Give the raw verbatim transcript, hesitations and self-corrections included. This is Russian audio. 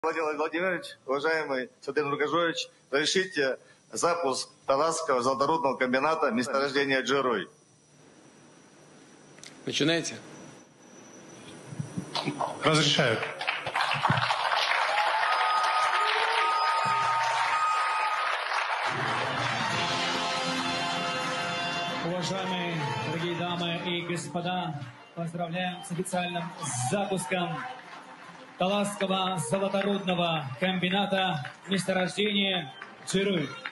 Владимир Владимирович, уважаемый Сатыр Нургажоевич, разрешите запуск Таласского золоторудного комбината месторождения Джерой. Начинайте. Разрешаю. Уважаемые дорогие дамы и господа, поздравляем с официальным запуском Таласского золоторудного комбината месторождения Джерой.